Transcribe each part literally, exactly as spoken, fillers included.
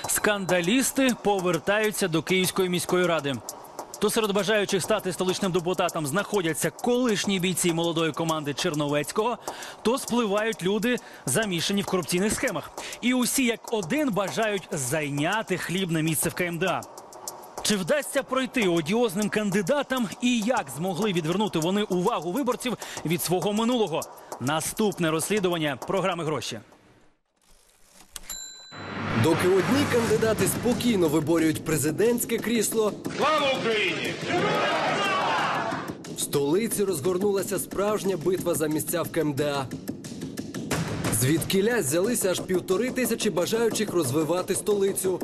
Скандалісти повертаються до Київської міської ради. То серед бажаючих стати столичним депутатом знаходяться колишні бійці молодої команди Черновецького, то спливають люди, замішані в корупційних схемах. І усі як один бажають зайняти хлібне місце в ка ем де а. Чи вдасться пройти одіозним кандидатам і як змогли відвернути вони увагу виборців від свого минулого? Наступне розслідування програми «Гроші». Доки одні кандидати спокійно виборюють президентське крісло, Слава Україні! в столиці розгорнулася справжня битва за місця в ка ем де а. Звідкіля взялися аж півтори тисячі бажаючих розвивати столицю.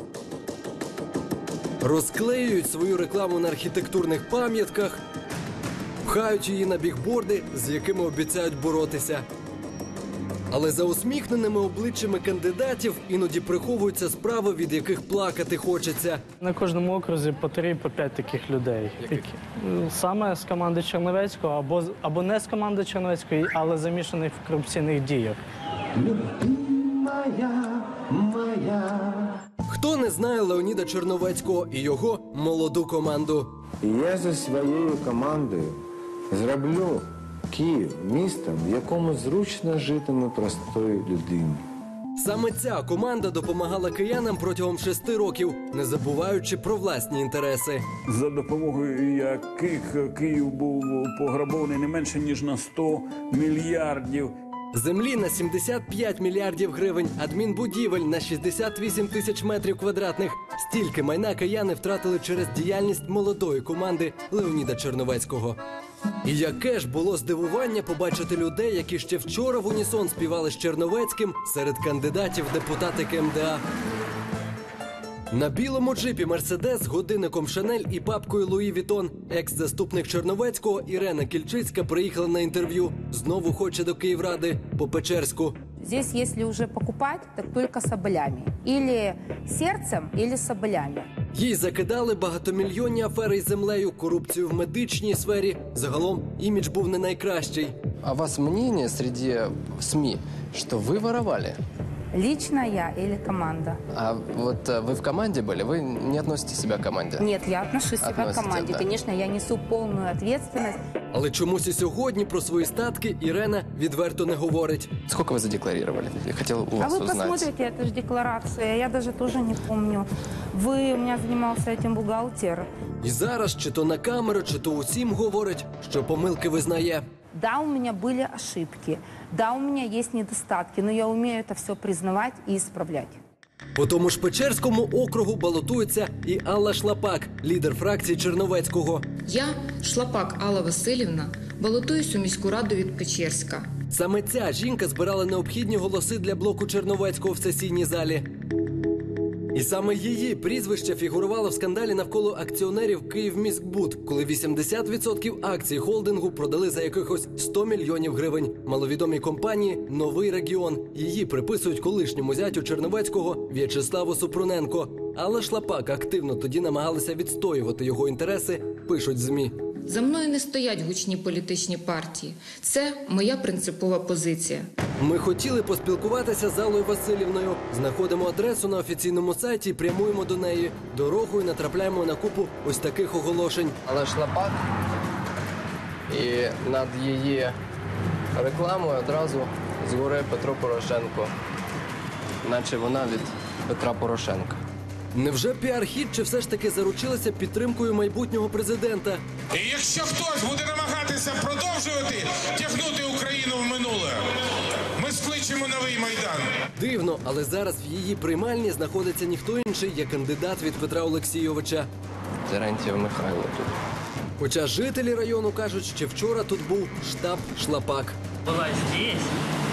Розклеюють свою рекламу на архітектурних пам'ятках, пхають її на бігборди, з якими обіцяють боротися. Але за усміхненими обличчями кандидатів іноді приховуються справи, від яких плакати хочеться. На кожному окрузі по три, по п'ять таких людей. Такі. Саме з команди Черновецького, або, або не з команди Черновецької, але замішаних в корупційних діях. Моя, моя. Хто не знає Леоніда Черновецького і його молоду команду? Я зі своєю командою зроблю Київ містом, в якому зручно житиме простої людини. Саме ця команда допомагала киянам протягом шести років, не забуваючи про власні інтереси. За допомогою яких Київ був пограбований не менше, ніж на сто мільярдів. Землі на сімдесят п'ять мільярдів гривень, адмінбудівель на шістдесят вісім тисяч метрів квадратних. Стільки майна кияни втратили через діяльність молодої команди Леоніда Черновецького. І яке ж було здивування побачити людей, які ще вчора в унісон співали з Черновецьким серед кандидатів в депутати ка ем де а. На білому джипі «Мерседес» з годинником «Шанель» і папкою «Луї Вітон» екс-заступник Черновецького Ірена Кільчицька приїхала на інтерв'ю. Знову хоче до Київради по Печерську. Здесь, если уже покупать, так только соболями. Или сердцем, или соболями. Їй закидали багатомільйонні афери із землею, корупцію в медичній сфері. Загалом, імідж був не найкращий. А у вас мнение среди СМИ, что вы воровали? Лично я или команда? А вот э, вы в команде были? Вы не относите себя к команде? Нет, я отношусь себя к Относите, команде. да. Конечно, я несу полную ответственность. Але чомусь і сьогодні про свої статки Ірена відверто не говорить. Сколько вы задекларировали? Я хотел у А вас вы узнать. посмотрите, это же декларация. Я даже тоже не помню. Вы, у меня занимался этим бухгалтер. І зараз чи то на камеру, чи то усім говорить, що помилки визнає. Да, у меня были ошибки. Да, у меня есть недостатки. Но я умею это все признавать и исправлять. По тому ж Печерському округу балотується і Алла Шлапак, лідер фракції Черновецького. Я, Шлапак Алла Васильівна, балотуюсь у міську раду від Печерська. Саме ця жінка збирала необхідні голоси для блоку Черновецького в сесійній залі. І саме її прізвище фігурувало в скандалі навколо акціонерів «Київміськбуд», коли вісімдесят відсотків акцій холдингу продали за якихось сто мільйонів гривень. Маловідомій компанії «Новий регіон». Її приписують колишньому зятю Черновецького В'ячеславу Супруненко. Але Шлапак активно тоді намагалася відстоювати його інтереси, пишуть ЗМІ. За мною не стоять гучні політичні партії. Це моя принципова позиція. Ми хотіли поспілкуватися з Аллою Васильівною. Знаходимо адресу на офіційному сайті і прямуємо до неї. Дорогою натрапляємо на купу ось таких оголошень. Але Шлапак, і над її рекламою одразу згорає Петро Порошенко. Наче вона від Петра Порошенка. Невже піар-хід чи все ж таки заручилася підтримкою майбутнього президента? І якщо хтось буде намагатися продовжувати тягнути Україну в минуле, ми скличемо новий Майдан. Дивно, але зараз в її приймальні знаходиться ніхто інший, як кандидат від Петра Олексійовича. Терентьєв Михайло тут. Хоча жителі району кажуть, що вчора тут був штаб Шлапак. Була здесь.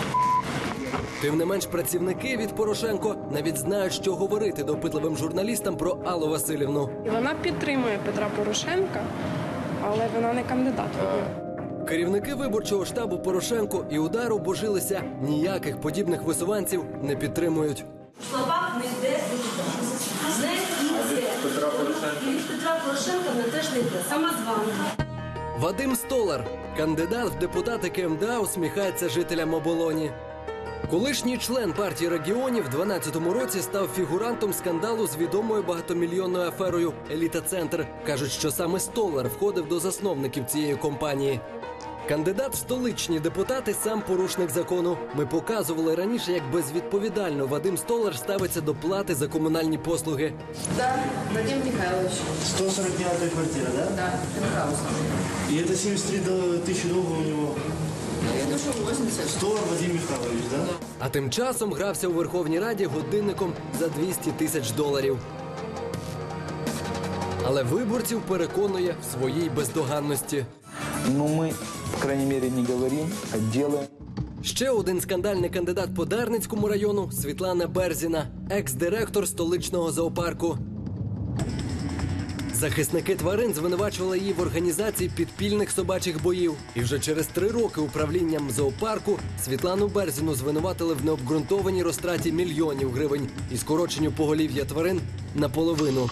Тим не менш, працівники від Порошенко навіть знають, що говорити допитливим журналістам про Аллу Васильівну. І вона підтримує Петра Порошенка, але вона не кандидат. Керівники виборчого штабу Порошенко і удару божилися, ніяких подібних висуванців не підтримують. Шлапак не йде не йде. Петра Порошенка. І від Петра Порошенка вона теж не йде. Самозванка. Вадим Столар, кандидат в депутати ка ем де а, усміхається жителям Оболоні. Колишній член партії регіонів в дванадцятому році став фігурантом скандалу з відомою багатомільйонною аферою «Еліта-центр». Кажуть, що саме Столар входив до засновників цієї компанії. Кандидат в столичні депутати – сам порушник закону. Ми показували раніше, як безвідповідально Вадим Столар ставиться до плати за комунальні послуги. Да, Вадим Михайлович. сто сорок девятая квартира, да? Да, пентхаус. И это семьдесят три тысячи долларов у него. Я думаю, что восемьдесят. Столар Вадим Михайлович, да? А тим часом грався у Верховній Раді годинником за двісті тисяч доларів. Але виборців переконує в своїй бездоганності. Ну, мы, по крайней мере, не говорим, а делаем. Ще один скандальний кандидат по Дарницькому району – Світлана Берзіна, екс-директор столичного зоопарку. Захисники тварин звинувачували її в організації підпільних собачих боїв. І вже через три роки управлінням зоопарку Світлану Берзіну звинуватили в необґрунтованій розтраті мільйонів гривень і скороченню поголів'я тварин наполовину.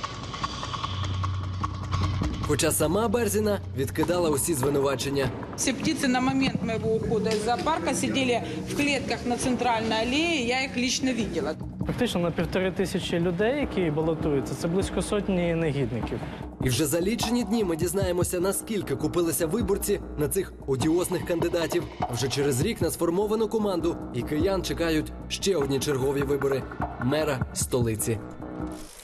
Хоча сама Берзіна відкидала усі звинувачення. Все птицы на момент моего ухода из зоопарка сидели в клетках на центральной аллее, я их лично видела. Фактично на півтори тисячі людей, які балотуються, це близько сотні негідників. І вже за лічені дні ми дізнаємося, наскільки купилися виборці на цих одіозних кандидатів. А вже через рік на сформовану команду і киян чекають ще одні чергові вибори мера столиці.